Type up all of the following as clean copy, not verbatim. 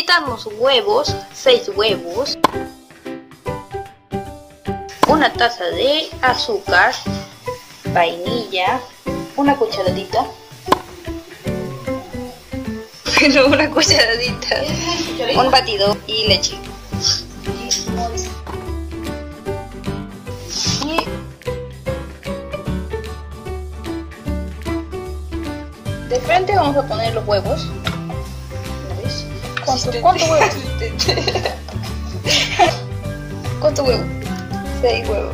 Necesitamos huevos, 6 huevos, una taza de azúcar, vainilla, una cucharadita, una cucharadita, un batido y leche. Y de frente vamos a poner los huevos. ¿Ves? ¿Cuánto huevo? ¿Cuánto huevo? 6 huevos.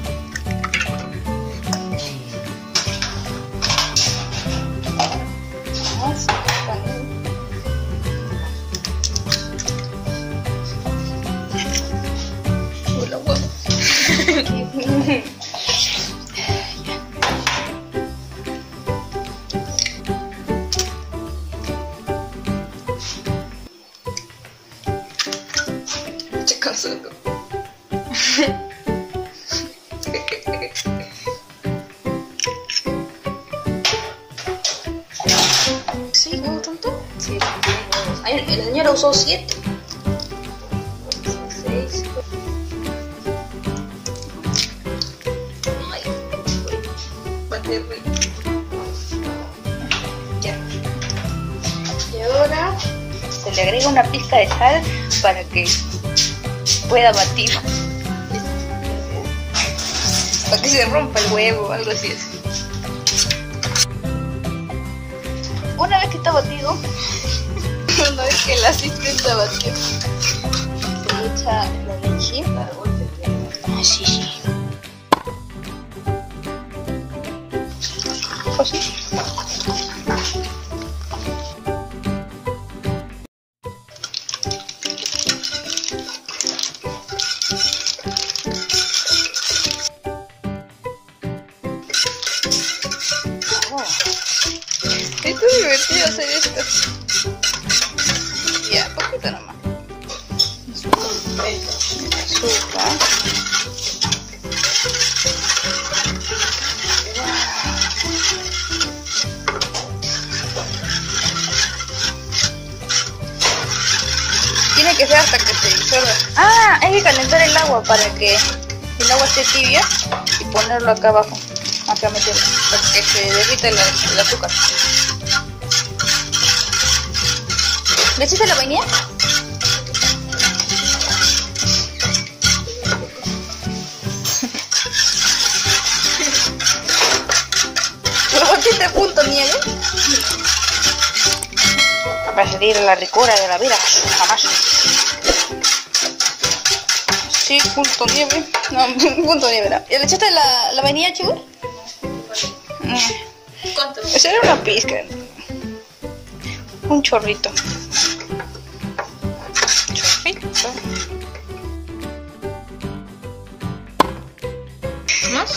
Los huevos. Cansando. ¿Sí? ¿Huevo tanto? Sí, ay, la señora usó 7. 6. Ay, bate rico. Ya. Y ahora se le agrega una pizca de sal para que pueda batir, para que se rompa el huevo, algo así es. Una vez que está batido, una vez que el asistente batió, se le echa la leche. Ah, sí, sí. Así. Esto es divertido hacer esto. Ya, poquito nomás. Azúcar. Tiene que ser hasta que se disuelva. Ah, hay que calentar el agua para que el agua esté tibia y ponerlo acá abajo. Acá meterlo, para que se derrita el azúcar. ¿Le echaste la vainilla? ¿Lo batiste punto nieve? Va a salir la ricura de la vida, jamás. Sí, punto nieve. No, punto nieve no. ¿Le echaste la vainilla, chicos? ¿Cuánto? Esa era una pizca. Un chorrito. Chorrito. ¿Más?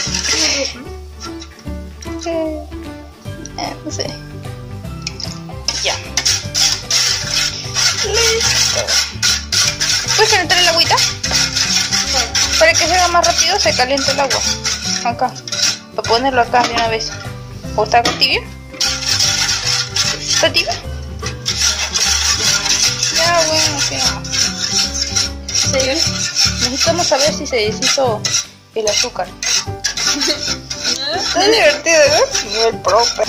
No sé. Ya. Listo. ¿Puedes calentar el agüita? Para que se haga más rápido se calienta el agua. Acá. Para ponerlo acá de una vez. ¿O está tibia? ¿Está tibia? Ya, bueno, sí, nomás. Sí. Necesitamos saber si se deshizo el azúcar. Está divertido, ¿no? Nivel proper.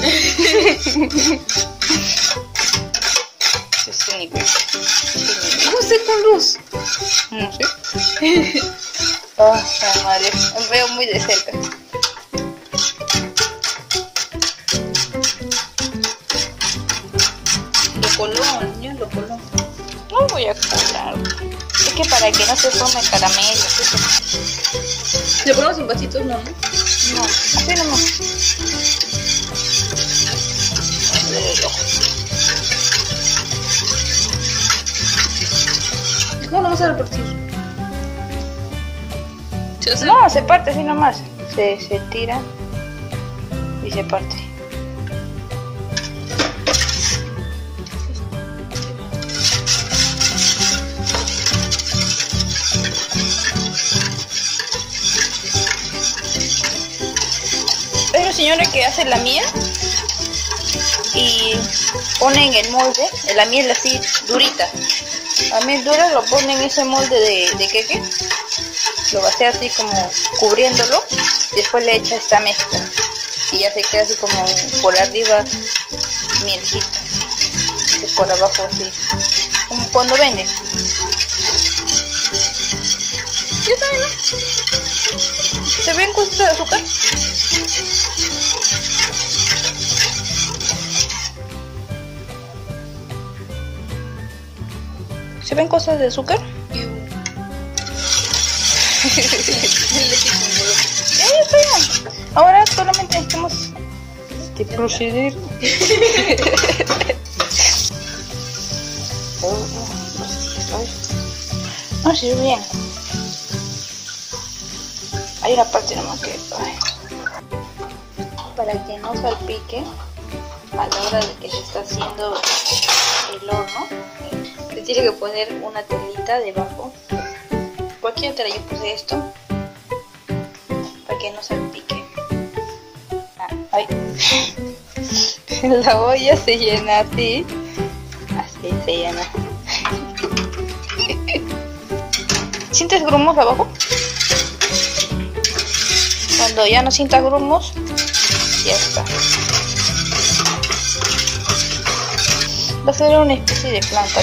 Ese nivel. ¿Cómo sé con luz? No sé. Oh, la madre. Me veo muy de cerca. Lo coló. No voy a colar. Es que para que no se forme el caramelo. ¿Le ponemos en vasitos? No, ¿no? No, así nomás. ¿Cómo lo vamos a repartir? No, se parte así nomás. Se tira y se parte. Hay una señora que hace la miel y ponen el molde, la miel así durita. La miel dura lo ponen en ese molde de queque, lo vacía así como cubriéndolo, y después le echa esta mezcla y ya se queda así como por arriba mielcita y por abajo así, como cuando venden. ¿Ya saben, no? ¿Se ven cosas de azúcar? ¿Se ven cosas de azúcar? Ahora solamente necesitamos proceder. No se ve bien. Hay una parte nomás que... Para que no salpique a la hora de que se está haciendo el horno, se tiene que poner una telita debajo. Cualquier tela, yo puse esto para que no salpique. Ay. La olla se llena así. Así se llena. ¿Sientes grumos abajo? Cuando ya no sientas grumos, ya está. Va a ser una especie de planta.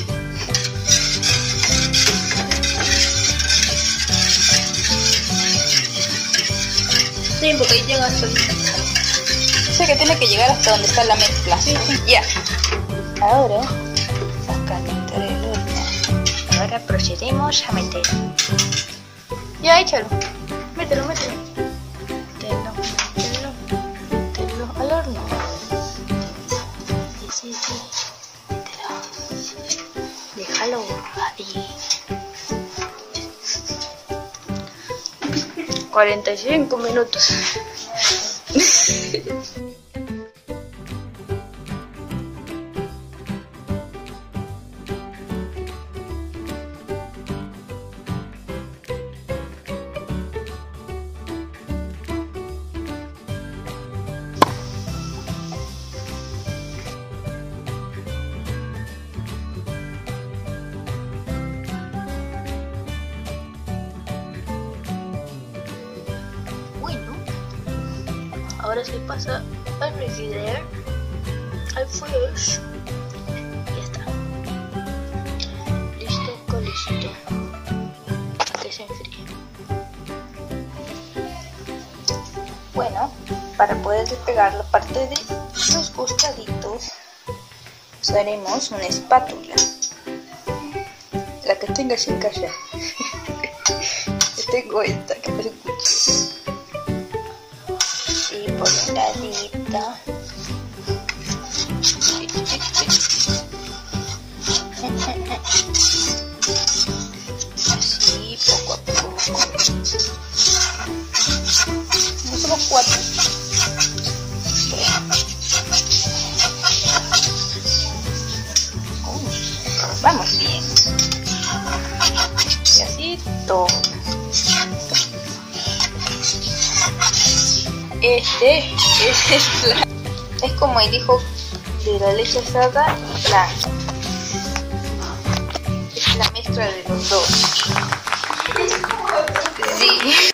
Sí, porque ahí llega hasta... Sé que tiene que llegar hasta donde está la mezcla. Sí, sí. Ya. Ahora, a calentar el horno. Ahora procedemos a meter. Ya, échalo. Mételo, mételo. Mételo al horno. Sí, sí. Mételo. Déjalo ahí. 45 minutos. Ahora se pasa al refrigerador, al fridge. Ya está. Listo, listo. Que se enfríe. Bueno, para poder despegar la parte de los costaditos, usaremos una espátula. La que tengas en casa. Tengo esta que parece cuchillo. Y por un ladito. Así, poco a poco. No somos 4. Vamos bien. Y así todo. Este es el plan. Es como el hijo de la leche asada y plan. Es la mezcla de los dos. Sí.